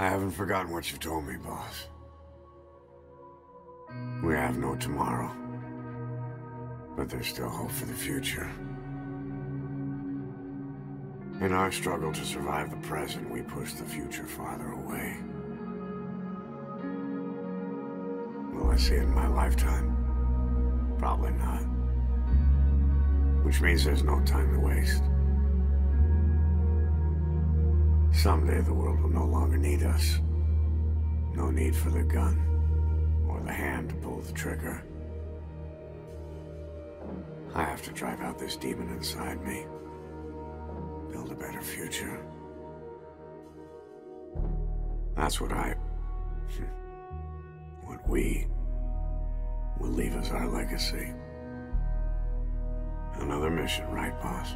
I haven't forgotten what you've told me, boss. We have no tomorrow. But there's still hope for the future. In our struggle to survive the present, we push the future farther away. Will I see it in my lifetime? Probably not. Which means there's no time to waste. Someday the world will no longer need us. No need for the gun, or the hand to pull the trigger. I have to drive out this demon inside me. Build a better future. That's what what we will leave as our legacy. Another mission, right, boss?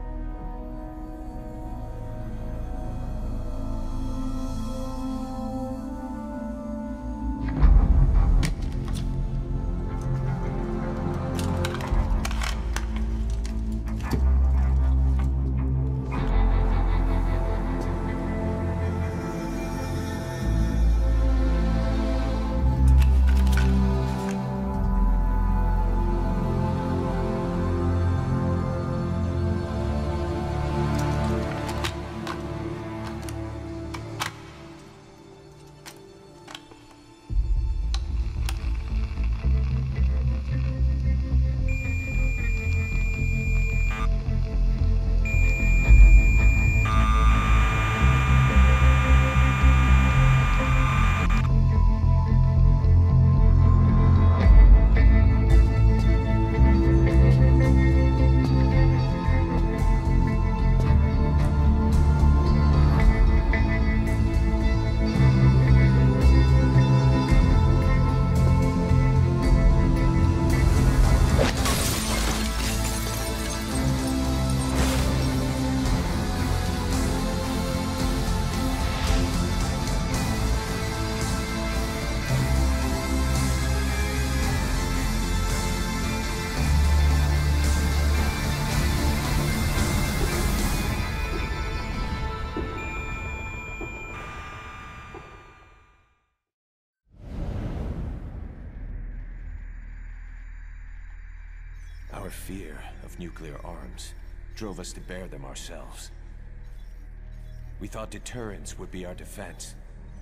Our fear of nuclear arms drove us to bear them ourselves. We thought deterrence would be our defense.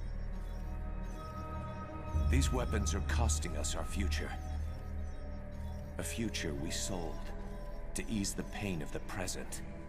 These weapons are costing us our future. A future we sold to ease the pain of the present.